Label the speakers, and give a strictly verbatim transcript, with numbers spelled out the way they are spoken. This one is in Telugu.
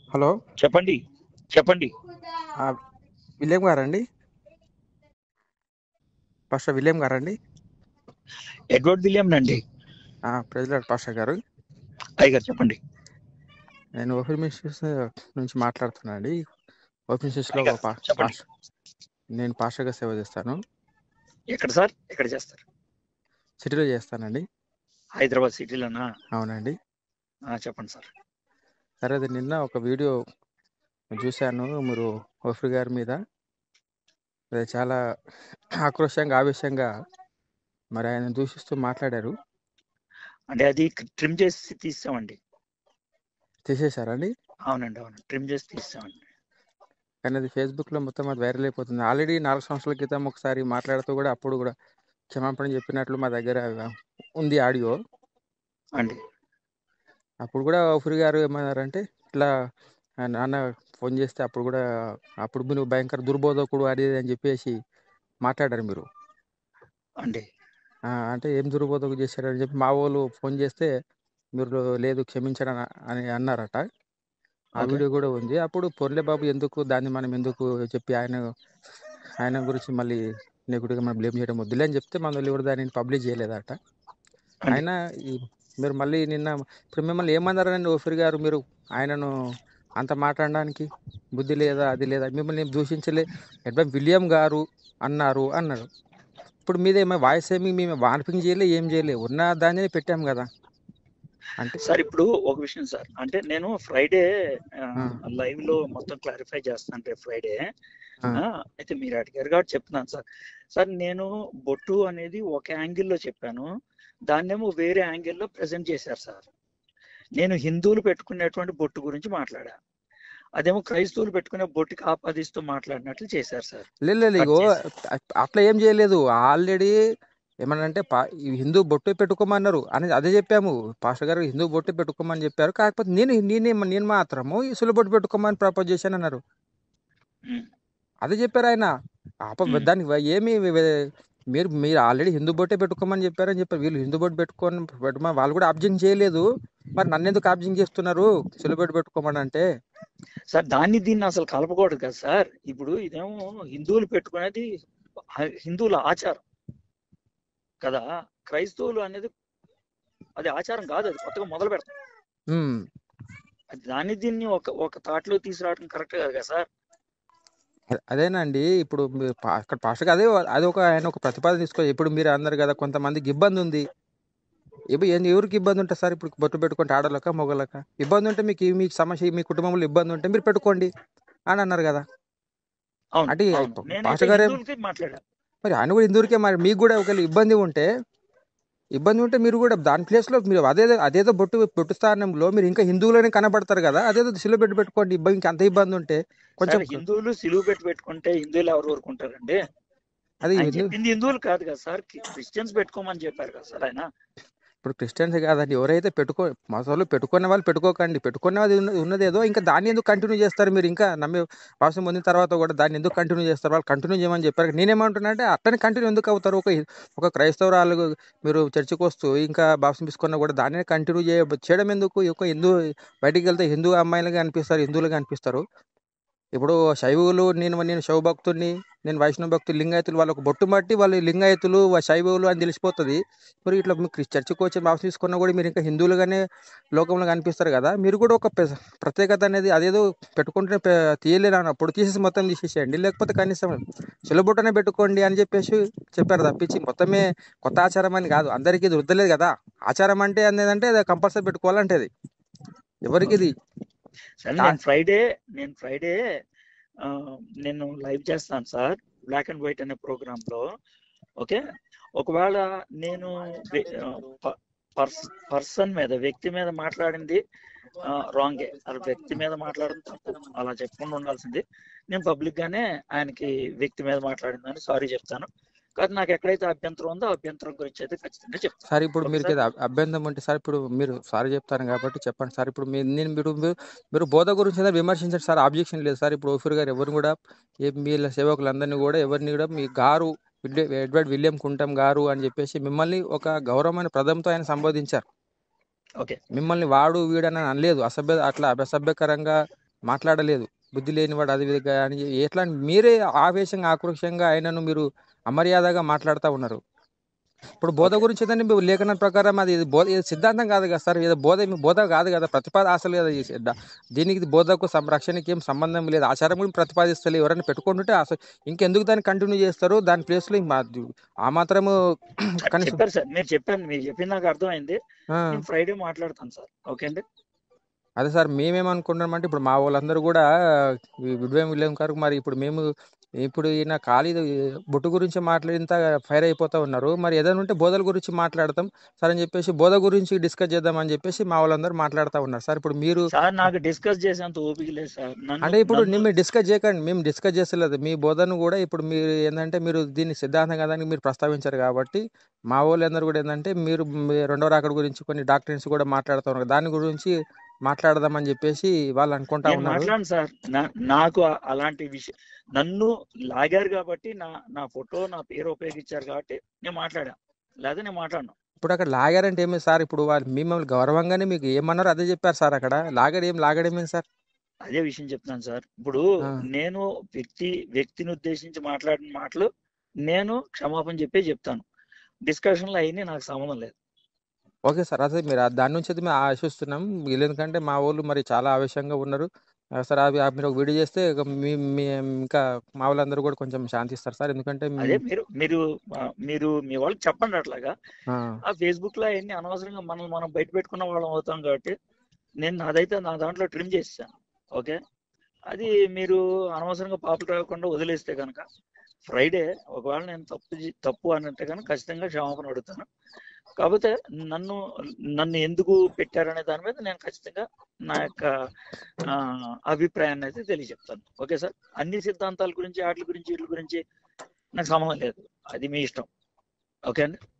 Speaker 1: హలో
Speaker 2: చెప్పండి చెప్పండి
Speaker 1: ఆ, విలియం గారండి? పాస్టర్ విలియం గారండి?
Speaker 2: ఎడ్వర్డ్ విలియం అండి.
Speaker 1: ప్రెసిడెంట్ పాస్టర్ గారు,
Speaker 2: అయ్యగారు చెప్పండి.
Speaker 1: నేను ఓఫిర్ మినిస్ట్రీస్ నుంచి మాట్లాడుతున్నాను అండి. ఓఫిర్ మినిస్ట్రీస్లో
Speaker 2: అయ్యగారు
Speaker 1: పా-
Speaker 2: చెప్పండి.
Speaker 1: పాస్టర్ నేను పాస్టర్గా సేవ చేస్తాను.
Speaker 2: ఎక్కడ సార్ ఎక్కడ చేస్తారు?
Speaker 1: సిటీలో చేస్తానండి.
Speaker 2: హైదరాబాద్ సిటీలోనా?
Speaker 1: అవునండి.
Speaker 2: ఆ, చెప్పండి సార్.
Speaker 1: సరే, అది నిన్న ఒక వీడియో చూశాను మీరు ఓఫిర్ గారి మీద. అది చాలా ఆక్రోశంగా ఆవేశంగా మరి ఆయన దూషిస్తూ మాట్లాడారు.
Speaker 2: అంటే అది ట్రిమ్ చేసి తీసామండి.
Speaker 1: తీసేశారండి?
Speaker 2: అవునండి, అవును, ట్రిమ్ చేసి తీసామండి.
Speaker 1: కానీ అది ఫేస్బుక్లో మొత్తం అది వైరల్ అయిపోతుంది. ఆల్రెడీ నాలుగు సంవత్సరాల క్రితం ఒకసారి మాట్లాడుతూ కూడా అప్పుడు కూడా క్షమాపణ చెప్పినట్లు మా దగ్గర ఉంది ఆడియో
Speaker 2: అండి.
Speaker 1: అప్పుడు కూడా ఓఫిర్ గారు ఏమన్నారంటే, ఇట్లా ఆ నాన్న ఫోన్ చేస్తే అప్పుడు కూడా అప్పుడు మీరు భయంకర దుర్బోధకుడు అది ఇది అని చెప్పేసి మాట్లాడారు మీరు.
Speaker 2: అండి.
Speaker 1: ఆ, అంటే ఏం దుర్బోధకు చేశారని చెప్పి మా వాళ్ళు ఫోన్ చేస్తే మీరు లేదు క్షమించడం అని అన్నారట. ఆ
Speaker 2: ఓకే.
Speaker 1: వీడియో కూడా ఉంది. అప్పుడు పొర్లే బాబు ఎందుకు దాన్ని మనం ఎందుకు చెప్పి ఆయన ఆయన గురించి మళ్ళీ నెగిటివ్గా మనం బ్లేమ్ చేయడం వద్దులే అని చెప్తే మన వాళ్ళు ఎవరు దానిని పబ్లిష్ చేయలేదట.
Speaker 2: అండి.
Speaker 1: ఆయన ఈ మీరు మళ్ళీ నిన్న ఇప్పుడు మిమ్మల్ని ఏమన్నారండి ఓఫిర్ గారు? మీరు ఆయనను అంత మాట్లాడడానికి బుద్ధి లేదా అది లేదా, మిమ్మల్ని ఏం దూషించలే, ఎడ్వన్ విలియం గారు అన్నారు అన్నారు. ఇప్పుడు మీదేమో వాయిస్ ఏమి మేము వార్పింగ్ చేయలే, ఏం చేయలే, ఉన్న దాన్ని పెట్టాం కదా. అంటే
Speaker 2: సార్ ఇప్పుడు ఒక విషయం సార్, అంటే నేను ఫ్రైడే
Speaker 1: ఆ,
Speaker 2: లైవ్ లో మొత్తం క్లారిఫై చేస్తాను రేపు ఫ్రైడే.
Speaker 1: ఆ,
Speaker 2: ఆ, అయితే మీరు అడిగారు కాబట్టి చెప్తున్నాను సార్. సార్ నేను బొట్టు అనేది ఒక యాంగిల్లో చెప్పాను, దాన్నేమో వేరే యాంగిల్లో ప్రజెంట్ చేశారు సార్. నేను హిందువులు పెట్టుకునేటువంటి బొట్టు గురించి మాట్లాడా, అదేమో క్రైస్తవులు పెట్టుకునే బొట్టుకి ఆపాదిస్తూ మాట్లాడినట్లు చేశారు సార్.
Speaker 1: లేదు లేదు,
Speaker 2: కట్
Speaker 1: ఇగో
Speaker 2: చేసి.
Speaker 1: అట్లా ఏం చేయలేదు. ఆల్రెడీ ఏమనంటే పా ఈ హిందూ బొట్టు పెట్టుకోమన్నారు అని అదే చెప్పాము. పాస్టర్ గారు హిందూ బొట్టు పెట్టుకోమని చెప్పారు. కాకపోతే నేను నేనే నేను మాత్రము ఈ సులు బొట్టు పెట్టుకోమని ప్రపోజ్ చేశాను అన్నారు.
Speaker 2: ఉమ్,
Speaker 1: అదే చెప్పారు ఆయన. ఆప
Speaker 2: ఉమ్.
Speaker 1: దానికి వ- ఏమి వే- మీరు మీరు ఆల్రెడీ హిందూ బొట్టే పెట్టుకోమని చెప్పారని చెప్పారు. వీళ్ళు హిందూ బొట్టు పెట్టుకొని పెట్టుకోమని వాళ్ళు కూడా ఆబ్జెక్ట్ చేయలేదు. మరి నన్ను ఎందుకు ఆబ్జెక్ట్ చేస్తున్నారు సులు బొట్టు పెట్టుకోమని అంటే?
Speaker 2: సార్ దాన్ని దీన్ని అసలు కలపకూడదు కదా సార్. ఇప్పుడు ఇదేమో హిందువులు పెట్టుకునేది హ- హిందువుల ఆచారం కదా. క్రైస్తవులు అనేది అది ఆచారం కాదు, అది కొత్తగా మొదలు పెడతాం.
Speaker 1: ఉమ్.
Speaker 2: అది దాన్ని దీన్ని ఒక ఒక తాట్లో తీసుకురావడం కరెక్ట్ కాదు కదా సార్.
Speaker 1: అ- అదేనండి. ఇప్పుడు మీరు పా- అక్కడ పాస్టర్ అదే అది ఒక ఆయన ఒక ప్రతిపాదన తీసుకో. ఇప్పుడు మీరు అన్నారు కదా కొంతమందికి ఇబ్బంది ఉంది. ఇప్పుడు ఏంది ఎవరికి ఇబ్బంది ఉంటుంది సార్? ఇప్పుడు బొట్టు పెట్టుకుంటే ఆడోళ్ళక మొగలక ఇబ్బంది ఉంటే మీకు ఈ- మీకు సమస్య మీ కుటుంబంలో ఇబ్బంది ఉంటే మీరు పెట్టుకోండి అని అన్నారు కదా.
Speaker 2: అవును,
Speaker 1: అంటే
Speaker 2: అవును,
Speaker 1: ప-
Speaker 2: నేనైతే
Speaker 1: పాస్టర్ గారే
Speaker 2: హిందువులకి మాట్లాడా.
Speaker 1: మరి ఆయన కూడా ఇందూరికే. మరి మీకు కూడా ఒకవేళ ఇబ్బంది ఉంటే ఇబ్బంది ఉంటే మీరు కూడా దాని ప్లేస్లో మీరు అదేదో అదేదో బొట్టు బొట్టు స్థానంలో మీరు ఇంకా హిందువులోనే కనబడతారు కదా. అదేదో శిలో పెట్టి పెట్టుకోండి. ఇబ్బంది ఇంకా అంత ఇబ్బంది ఉంటే కొంచెం
Speaker 2: సార్ హిందువులు సిలువు పెట్టి పెట్టుకుంటే హిందువులు ఎవరు ఊరుకుంటారండి?
Speaker 1: అది
Speaker 2: ఆయన
Speaker 1: హిందూ
Speaker 2: చెప్పింది హిందువులు కాదు కదా సార్, క్రిస్టియన్స్ పెట్టుకోమని చెప్పారు కదా సార్ ఆయన.
Speaker 1: ఇప్పుడు క్రిస్టియన్స్ కాదండి, ఎవరైతే పెట్టుకో మసాలు పెట్టుకునే వాళ్ళు పెట్టుకోకండి. పెట్టుకునే వాళ్ళు ఉన్న- ఉన్నదేదో ఇంకా దాన్ని ఎందుకు కంటిన్యూ చేస్తారు? మీరు ఇంకా నమ్మే వాసం పొందిన తర్వాత కూడా దాన్ని ఎందుకు కంటిన్యూ చేస్తారు? వాళ్ళు కంటిన్యూ చేయమని చెప్పారు. నేనేమంటున్నా అంటే అట్టని కంటిన్యూ ఎందుకు అవుతారు? ఒక ఒక క్రైస్తవురాలు మీరు చర్చికి వస్తూ ఇంకా బాప్సం తీసుకున్నా కూడా దాన్ని కంటిన్యూ చేయ చేయడం ఎందుకు? ఒక హిందూ బయటికి వెళ్తే హిందూ అమ్మాయిలుగా అనిపిస్తారు, హిందువులుగా అనిపిస్తారు. ఇప్పుడు శైవులు నేను నేను శైవ భక్తుడిని, నేను వైష్ణవ భక్తులు, లింగాయతులు వాళ్ళకు బొట్టు మట్టి వాళ్ళు లింగాయతులు వా- శైవులు అని తెలిసిపోతుంది. మరి ఇట్లా మీరు చర్చకు వచ్చి మాంసం తీసుకున్నా కూడా మీరు ఇంకా హిందువులుగానే లోకంలో కనిపిస్తారు కదా. మీరు కూడా ఒక ప్ర- ప్రత్యేకత అనేది అదేదో పెట్టుకుంటే పె- తీయలేరు అన్నప్పుడు తీసేసి మొత్తం తీసేసేయండి. లేకపోతే కనీసం సులభొట్టనే పెట్టుకోండి అని చెప్పేసి చెప్పారు తప్పించి మొత్తమే కొత్త ఆచారం అని కాదు. అందరికీ ఇది వద్దలేదు కదా. ఆచారం అంటే అనేది అది కంపల్సరీ పెట్టుకోవాలంటే అది ఎవరికి ఇది
Speaker 2: సరే,
Speaker 1: కా-
Speaker 2: నేను ఫ్రైడే నేను ఫ్రైడే ఆ, నేను లైవ్ చేస్తాను సార్, బ్లాక్ అండ్ వైట్ అనే ప్రోగ్రామ్ లో. ఓకే, ఒకవేళ నేను పర్సన్ మీద వ్యక్తి మీద మాట్లాడింది రాంగే, అలా వ్యక్తి మీద మాట్లాడడం తప్పు, అలా చెప్పకుండా ఉండాల్సింది. నేను పబ్లిక్ గానే ఆయనకి వ్యక్తి మీద మాట్లాడిందని సారీ చెప్తాను. కానీ నాకు ఎక్కడైతే అభ్యంతరం ఉందో ఆ అభ్యంతరం గురించి అయితే ఖచ్చితంగా చెప్తాను.
Speaker 1: సార్ ఇప్పుడు
Speaker 2: ఓకే
Speaker 1: మీరు
Speaker 2: సార్.
Speaker 1: అభ్యంతరం ఉంటే సార్ ఇప్పుడు మీరు సారీ చెప్తాను కాబట్టి చెప్పండి సార్. ఇప్పుడు మీ నేను మీరు మీరు మీరు బోధ గురించి ఏదైనా విమర్శించండి సార్, ఆబ్జెక్షన్ లేదు సార్. ఇప్పుడు ఓఫిర్ గారు ఎవరిని కూడా ఏ మీ సేవకులందరినీ కూడా ఎవరిని కూడా మీ గారు విల్లి- ఎడ్వర్డ్ విలియం కుంటం గారు అని చెప్పేసి మిమ్మల్ని ఒక గౌరవమైన పదంతో ఆయన సంబోధించారు.
Speaker 2: ఓకే.
Speaker 1: మిమ్మల్ని వాడు వీడని అనలేదు. అసభ్య అట్లా అసభ్యకరంగా మాట్లాడలేదు, బుద్ధి లేనివాడు అది ఇది అని ఎట్లా మీరే ఆవేశంగా ఆక్రోశంగా ఆయనను మీరు అమర్యాదగా మాట్లాడుతూ ఉన్నారు. ఇప్పుడు బోధ
Speaker 2: ఓకే
Speaker 1: గురించి ఏదంటే మీ లేఖన ప్రకారం అది ఇది బోధ ఇది సిద్ధాంతం కాదు కదా సార్, ఏదో బోధ మీ బోధ కాదు కదా, ప్రతిపాద అసలు కదా ఇది ద- దీనికి ఇది బోధకు సంరక్షణకి ఏం సంబంధం లేదు, ఆచారం కూడా ప్రతిపాదిస్తలేదు. ఎవరైనా పెట్టుకుంటుంటే అసలు ఇంకెందుకు దాన్ని కంటిన్యూ చేస్తారు, దాని ప్లేస్లో ఆ మాత్రము
Speaker 2: సార్
Speaker 1: కనీసం
Speaker 2: చెప్పారు సార్, మీరు చెప్పారు, మీరు చెప్పింది నాకు అర్థమైంది.
Speaker 1: ఆ,
Speaker 2: నేను ఫ్రైడే మాట్లాడతాను సార్. ఓకే అండి.
Speaker 1: అదే సార్ మేమేమనుకుంటున్నామంటే ఇప్పుడు మా వాళ్ళందరూ కూడా ఈ విడ్వేం విలియం గారు మరి ఇప్పుడు మేము ఇప్పుడు ఈయన ఖాళీ బొట్టు గురించి మాట్లాడింత ఫైర్ అయిపోతా ఉన్నారు. మరి ఏదైనా ఉంటే బోధల గురించి మాట్లాడతాం సార్ అని చెప్పేసి బోధ గురించి డిస్కస్ చేద్దాం అని చెప్పేసి మా వాళ్ళందరూ మాట్లాడుతూ ఉన్నారు సార్. ఇప్పుడు మీరు
Speaker 2: సార్ నాకు డిస్కస్ చేసేంత ఓపిక లేదు సార్. నన్ను
Speaker 1: అంటే ఇప్పుడు
Speaker 2: నన్ను
Speaker 1: మేము డిస్కస్ చేయకండి, మేము డిస్కస్ చేస్తలేదు మీ బోధను కూడా. ఇప్పుడు మీరు ఏంటంటే మీరు దీన్ని సిద్ధాంతం కదా అని మీరు ప్రస్తావించారు కాబట్టి మా వాళ్ళు అందరూ కూడా ఏంటంటే మీరు మీ రెండో రాకడ గురించి కొన్ని డాక్టరీన్స్ కూడా మాట్లాడుతూ ఉన్నారు, దాని గురించి మాట్లాడదామని చెప్పేసి వాళ్ళు అనుకుంటా
Speaker 2: నేను
Speaker 1: ఉన్నారు.
Speaker 2: మాట్లాడను సార్. నా- నాకు ఆ- అలాంటి విషయం నన్ను లాగారు కాబట్టి నా నా ఫోటో నా పేరు ఉపయోగించారు కాబట్టి నేను మాట్లాడా, లేదా నేను మాట్లాడను.
Speaker 1: ఇప్పుడు అక్కడ లాగారంటే ఏమి సార్, ఇప్పుడు వాళ్ళు మిమ్మల్ని గౌరవంగానే మీకు ఏమన్నారో అదే చెప్పారు సార్. అక్కడ లాగడం ఏం లాగడమేం సార్?
Speaker 2: అదే విషయం చెప్తున్నాను సార్. ఇప్పుడు
Speaker 1: ఆ,
Speaker 2: నేను వ్యక్తి వ్యక్తిని ఉద్దేశించి మాట్లాడిన మాటలు నేను క్షమాపణ చెప్పే చెప్తాను. డిస్కషన్లో అయినా నాకు సంబంధం లేదు.
Speaker 1: ఓకే సార్, అదే మీరు ఆ- దాని నుంచి అయితే మేము ఆశిస్తున్నాం. ఎందుకంటే మా వాళ్ళు మరి చాలా ఆవేశంగా ఉన్నారు. ఆ, సార్ అవి ఆ మీరు ఒక వీడియో చేస్తే ఇక మీ మీ ఇంకా మా వాళ్ళందరూ కూడా కొంచెం శాంతిస్తారు సార్. ఎందుకంటే
Speaker 2: అదే
Speaker 1: మ్,
Speaker 2: మీరు మీరు ఆ, మీరు మీ వాళ్ళకి చెప్పండి అట్లాగా.
Speaker 1: ఆ,
Speaker 2: ఆ ఫేస్బుక్ లో అవన్నీ అనవసరంగా మనం మనం బయట పెట్టుకున్న వాళ్ళం అవుతాం కాబట్టి నేను నాదైతే నా దాంట్లో ట్రిమ్ చేసాను. ఓకే, అది మీరు అనవసరంగా పాపులర్ అవ్వకుండా వదిలేస్తే కనుక ఫ్రైడే ఒకవేళ నేను తప్పు చే- తప్పు అని అంటే కనుక ఖచ్చితంగా క్షమాపణ అడుగుతాను. కాకపోతే నన్ను నన్ను ఎందుకు పెట్టారనే దాని మీద నేను ఖచ్చితంగా నా యొక్క ఆ, అభిప్రాయాన్ని అయితే తెలియజెప్తాను. ఓకే సార్, అన్ని సిద్ధాంతాల గురించి వాటి గురించి వీటి గురించి నాకు సంబంధం లేదు, అది మీ ఇష్టం. ఓకే అండి.